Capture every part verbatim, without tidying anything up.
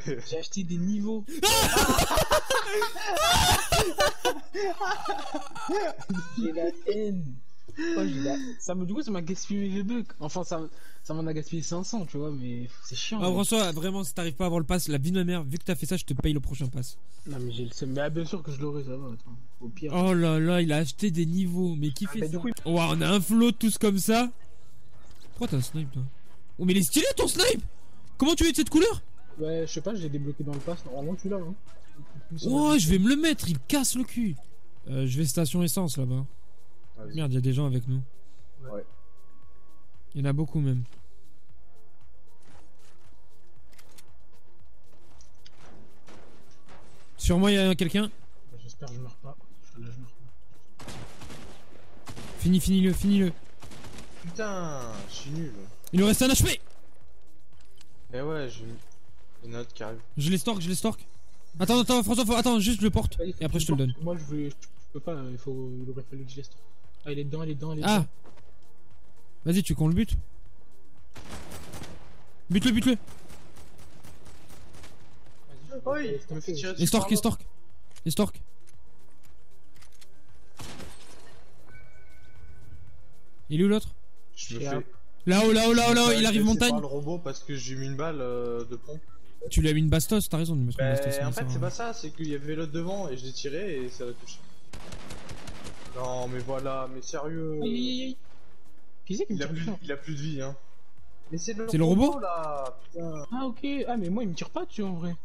J'ai acheté des niveaux. J'ai la haine. Oh, j'ai la... Ça me, du coup, ça m'a gaspillé mes V-Bucks. Enfin, ça, ça m'en a gaspillé cinq cents, tu vois, mais c'est chiant. Ah, François, vraiment, si t'arrives pas à avoir le pass, la vie de ma mère, vu que t'as fait ça, je te paye le prochain pass. Non, mais j'ai le seum. Mais ah, bien sûr que je l'aurai, ça va. Attends. Au pire. Oh là là, il a acheté des niveaux. Mais qui Ah, fait bah, ça? du coup, il... Oh, on a un float tous comme ça. Pourquoi t'as un snipe, toi? Oh, mais il est stylé ton snipe. Comment tu es de cette couleur? Ouais, je sais pas, je l'ai débloqué dans le pass. Normalement, tu l'as, hein. Oh, je vais me le mettre, il casse le cul. Euh, je vais station essence là-bas. Merde, il y a des gens avec nous. Ouais. Il y en a beaucoup même. Sur moi, il y a quelqu'un. J'espère que je meurs pas. Là, je meurs pas. Fini, finis-le, finis-le. Putain, je suis nul. Il nous reste un H P. Eh ouais, j'ai une autre qui arrive. Je les stork, je les stork. Attends, attends, François, faut... attends, juste je le porte. Allez, et après je te le donne. Moi, je, voulais... je peux pas, il, faut... il aurait fallu que je laisse. Ah, il est dedans, il est dedans, il est Ah. dedans. Vas-y, tu veux qu'on le bute? Bute-le, bute-le. Oh, il me fait tirer dessus. Et stork, et stork. Et stork. Il est où l'autre? Je me fais... Là-haut, là-haut, là-haut, là-haut, il arrive montagne. Je le robot parce que j'ai mis une balle euh, de pompe. Tu lui as mis une bastos, t'as raison de me mettre une Bah, bastos. en fait, c'est pas ça, c'est qu'il y avait l'autre devant et je l'ai tiré et ça l'a touché. Non, mais voilà, mais sérieux. Aïe aïe aïe. Qui c'est qui me Il a, tire plus, dessus? il a plus de vie, hein. Mais c'est le, C'est le robot là, putain. Ah, ok. Ah, mais moi, il me tire pas dessus en vrai.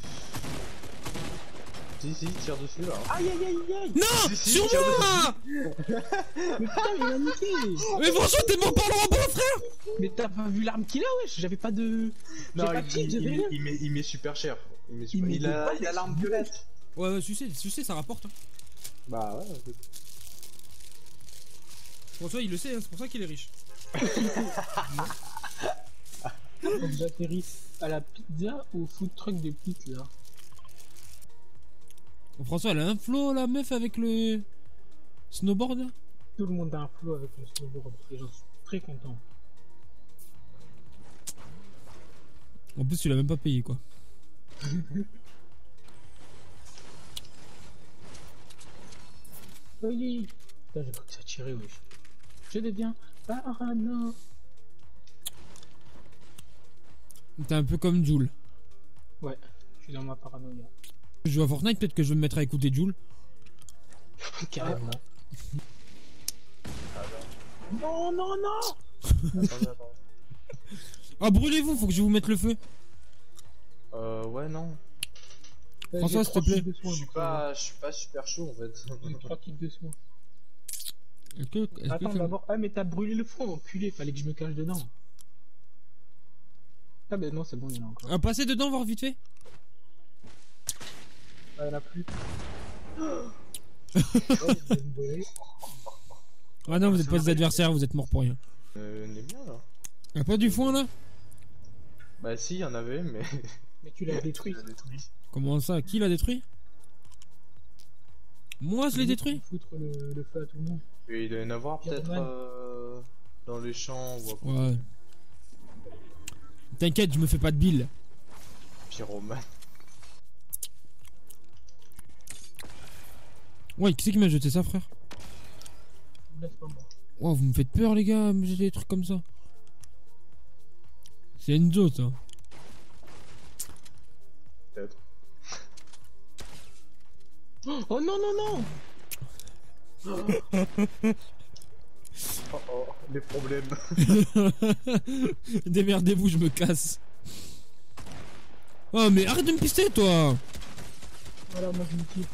Si, si, il tire dessus là. Aïe aïe aïe aïe. Non, Si, si, sur tire moi. Mais putain, il m'a niqué. Mais François, t'es mort par le robot, frère. Mais t'as pas vu l'arme qu'il a, wesh? J'avais pas de. Non, pas il, de tir, il, j'avais il, rien. il met, il met super cher. Il, met super... Il met il, des a, balles, il a l'arme violette. Ouais, ouais, tu sais, tu sais, ça rapporte. Hein. Bah ouais. François, il le sait, hein, c'est pour ça qu'il est riche. J'atterris à la pizza ou au food truck des petites là. Oh, François, elle a un flow, la meuf, avec le snowboard là. Tout le monde a un flow avec le snowboard et j'en suis très content. En plus, tu l'as même pas payé quoi. Oui. Putain, j'ai cru que ça tirait, wesh. Je deviens parano. T'es un peu comme Joule. Ouais, je suis dans ma paranoïa. Je joue à Fortnite, peut-être que je vais me mettre à écouter Joule. Carrément. Non, non, non. Attendez, attends. Ah, brûlez-vous, faut que je vous mette le feu. Euh, ouais, non. François, s'il te plaît. Je suis pas, je suis pas super chaud en fait. J'ai trois kits de soins. Est-ce que, est-ce que Attends, c'est- d'abord. Ah, mais t'as brûlé le fond, enculé. Fallait que je me cache dedans. Ah, ben non, c'est bon, il y en a encore. Ah, passez dedans, voir vite fait. Ah, il y en a plus. Ah non, vous êtes pas des adversaires, vous êtes morts pour rien. Euh, on est bien là. Y'a pas du foin là? Bah si, il y en avait, mais... Mais tu l'as détruit. Tu l'as détruit. Comment ça? Qui l'a détruit? Moi, je l'ai détruit? Foutre le, le feu à tout le monde. Et il doit y en avoir peut-être Pyroman. euh, dans les champs ou à quoi. Ouais. T'inquiète, je me fais pas de bile. Pyroman. Ouais, qui c'est qui m'a jeté ça, frère? Laisse pas moi. Oh, vous me faites peur, les gars, me jeter des trucs comme ça. C'est Enzo, ça. Peut-être. Oh non, non, non. Oh oh, les problèmes. Démerdez-vous, je me casse. Oh, mais arrête de me pister, toi. Voilà, moi je me tire.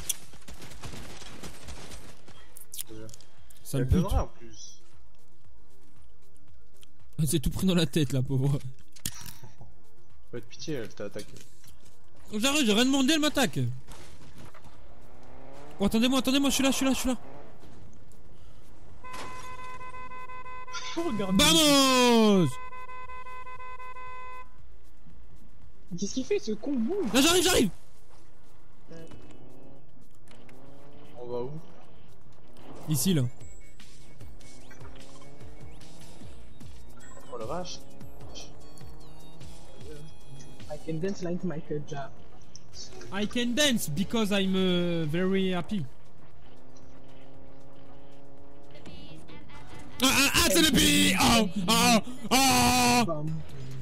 Sale Elle pute. donnerait en plus. Elle s'est tout pris dans la tête, la pauvre. Faut être pitié, elle t'a attaqué. Oh, j'arrive, j'ai rien demandé, elle m'attaque. Oh, attendez-moi, attendez-moi, je suis là, je suis là, je suis là. Regarde. Vamos! Qu'est-ce qu'il fait ce con boum? Là, j'arrive, j'arrive. On va où? Ici, là. Oh la vache. Aïe. can dance like Michael Jackson. I can dance because I'm uh, very happy. Ah ah ah, c'est le pays. Oh oh oh. Bam.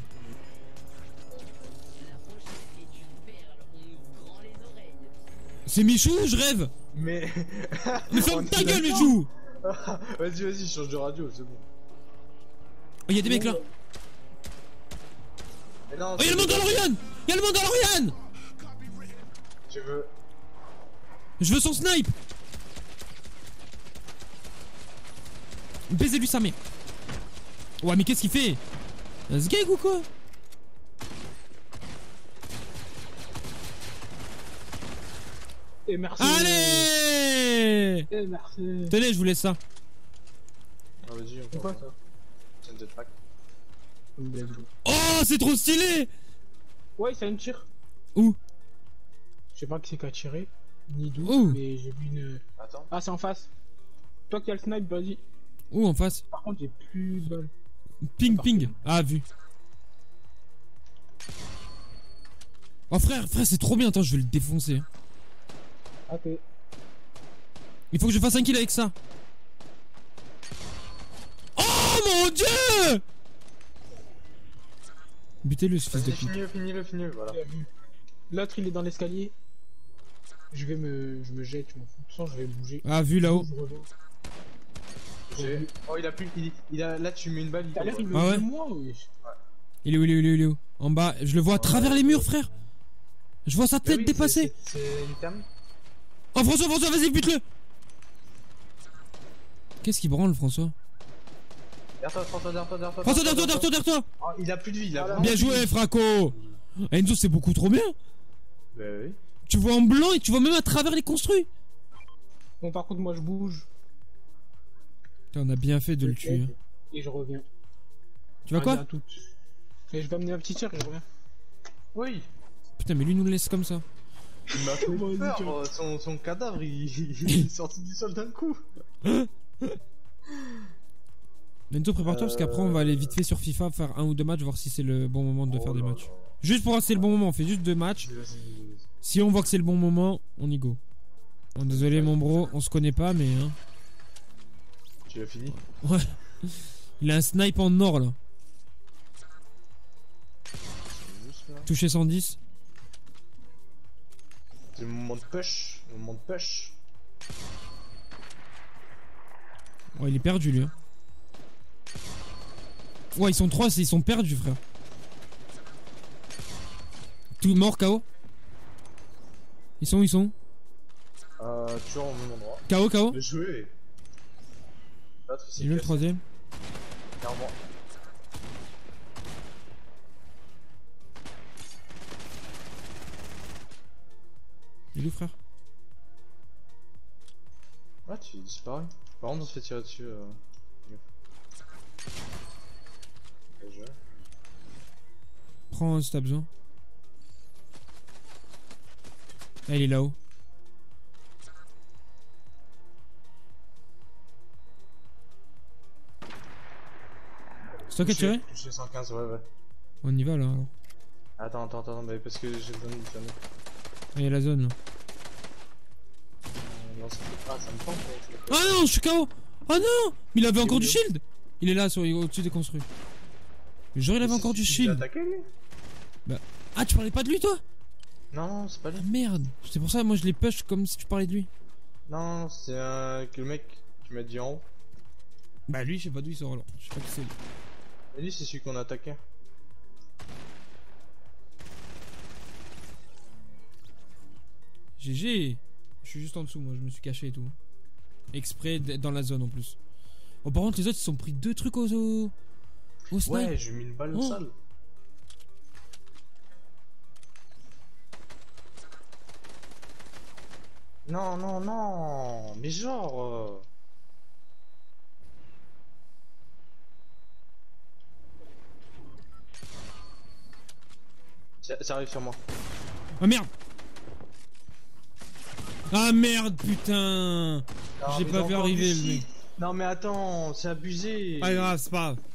C'est Michou, je rêve. Mais. Mais On ferme est ta gueule, d'accord. Michou. Vas-y, vas-y, change de radio, c'est bon. Oh, y'a des mecs là. Mais non, Oh, y'a le Mandalorian. Y'a le Mandalorian. Tu veux. Je veux son snipe. Baisez-lui sa mère. Ouais, mais qu'est-ce qu'il fait? Ce gag ou quoi? Et merci. Allez. Et merci. Tenez, je vous laisse ça. Ah, vas-y, on C'est peut quoi faire ça? C'est un jetpack. Oh, c'est trop stylé. Ouais, ça me tire. Où? Je sais pas qui c'est qui a tiré, ni d'où, Où? mais j'ai vu une. Attends. Ah, c'est en face. Toi qui as le snipe, vas-y. Où en face? Par contre, j'ai plus de balles. Ping ping. Ah, vu. Oh frère, frère, c'est trop bien. Attends, je vais le défoncer. Ok. Il faut que je fasse un kill avec ça. Oh mon dieu! Butez-le, ce fils de Vas-y, pute. finis-le, finis-le, finis-le, voilà. Bien vu. L'autre, il est dans l'escalier. Je vais me. Je me jette, je m'en fous. De toute façon, je vais bouger. Ah, vu là-haut. Je reviens. J'ai- Oh, il a plus. Il, il a... Là, tu mets une balle, il T'as l'air, il tombe. me Ah ouais dit moi, oui. Il est où, il est où, il est où, il est où? En bas, je le vois à travers les murs, frère. Je vois sa Mais tête oui, dépasser. c'est- C'est une terme. Oh François, François, vas-y, bute-le. Qu'est-ce qu'il branle, François? Derrière toi, François, derrière toi, derrière toi. François, derrière toi, derrière toi, derrière toi. Oh, il a plus de vie, il a vraiment Bien plus de joué, vie. Fraco. Enzo, c'est beaucoup trop bien. Bah oui. Tu vois en blanc et tu vois même à travers les construits. Bon, par contre, moi, je bouge. Putain, on a bien fait de le tuer. hein. Et je reviens. Tu vas Allez, à quoi? toutes. Et je vais amener un petit tir et je reviens. Oui. Putain, mais lui nous le laisse comme ça. Il m'a fait Vas-y, peur, tiens. euh, son, son cadavre, il... il est sorti du sol d'un coup. Enzo, prépare-toi parce qu'après on va aller vite fait sur FIFA faire un ou deux matchs, voir si c'est le bon moment de Oh faire des là matchs. là. Juste pour voir si c'est le bon moment, on fait juste deux matchs. Vas-y. Si on voit que c'est le bon moment, on y go. Bon, désolé mon bro, on se connaît pas mais hein. Tu as fini? Ouais. Il a un snipe en or là. C'est juste là. Touché cent dix. C'est le moment de push. Le moment de push. Ouais, il est perdu lui. Hein. Ouais, ils sont trois, ils sont perdus, frère. Tout mort, K O. Ils sont où, ils sont où? Euh, toujours au même endroit. K O, K O. Bien joué. L'autre, Il est où le troisième? Clairement. Il est où, frère? Ouais, tu es disparu. Par contre, on se fait tirer dessus. Euh... Bien joué. Prends si t'as besoin. Ah, il est là-haut. C'est toi qui as tiré? Touché cent quinze, ouais, ouais. On y va là. alors. Attends, attends, attends, mais parce que j'ai besoin de faire. Ah, il y a la zone là. Non, ça fait pas, ça me tente. mais- Ah non, je suis K O. Oh non, mais il avait encore du shield. Il est là, sur- au-dessus des construits. Mais genre il avait Mais encore c'est- du il a shield. attaqué, lui. Ah, tu parlais pas de lui toi? Non, non, c'est pas lui. Ah merde. C'est pour ça, moi je l'ai push comme si tu parlais de lui. Non, non, c'est un... que le mec qui m'a dit en haut. Bah lui, je sais pas d'où il sort alors. Je sais pas qui c'est. Et lui, c'est celui qu'on a attaqué. G G. Je suis juste en dessous, moi je me suis caché et tout. Exprès d'être dans la zone en plus. Oh, par contre, les autres ils se sont pris deux trucs au, au, au snipe. Ouais, j'ai mis une balle Oh. sale. Non, non, non, mais genre... euh, Ça, ça arrive sur moi. Ah merde. Ah merde, putain. Non, J'ai mais pas dans vu le arriver, du le mec. shit. Non mais attends, c'est abusé. Pas grave, c'est pas grave.